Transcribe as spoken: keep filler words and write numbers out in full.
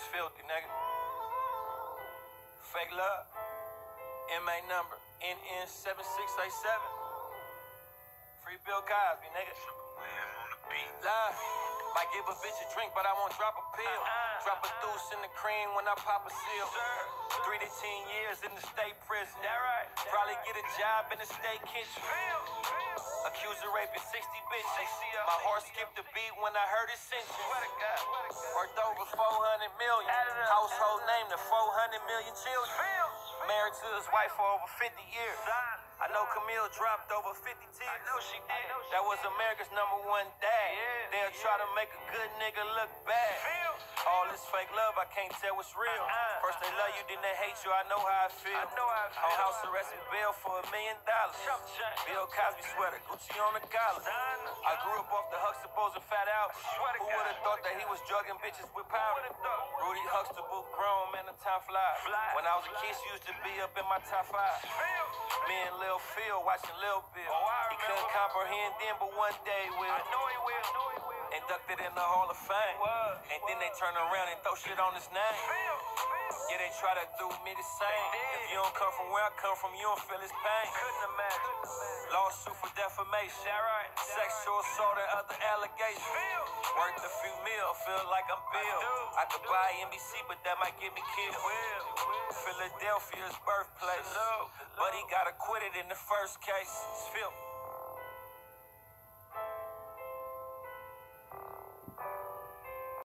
filthy, nigga. Fake love. M A number N N seven six eight seven. Free Bill Cosby, nigga. on the beat. Love. Might give a bitch a drink, but I won't drop a pill. Uh-uh. Drop a deuce in the cream when I pop a seal. Sir. Three to ten years in the state prison. That right. That Probably right. get a job in the state kitchen. Feel, feel. Accused of raping sixty bitches. My heart skipped a beat when I heard his sentence. Worth over four hundred million. Household name to four hundred million children. Feel. Married to his wife for over fifty years. I know Camille dropped over fifty tears. I know she did. That was America's number one dad. Yeah. They'll try to make a good nigga look bad. Feel. All this fake love, I can't tell what's real. Uh-uh. First they love you, then they hate you. I know how I feel. I know how I feel. On house arrest and bail for a million dollars. Bill Cosby sweater, Gucci on the collar. I grew up off the Huxtables and Fat Albert. Who would have thought that he was drugging bitches with powder? Rudy Huxtable, grown man, the time flies. When I was a kid, she used to be up in my top five. Me and Lil Phil watching Lil Bill. He couldn't comprehend then, but one day he will. I know he will. Inducted in the Hall of Fame. And then they turn around and throw shit on his name. Yeah, they try to do me the same. If you don't come from where I come from, you don't feel his pain. Couldn't imagine. Lawsuit for defamation. Sexual assault and other allegations. Worth a few mil, feel like I'm Bill. I could buy N B C, but that might get me killed. Philadelphia's birthplace. But he got acquitted in the first case. It's Phil.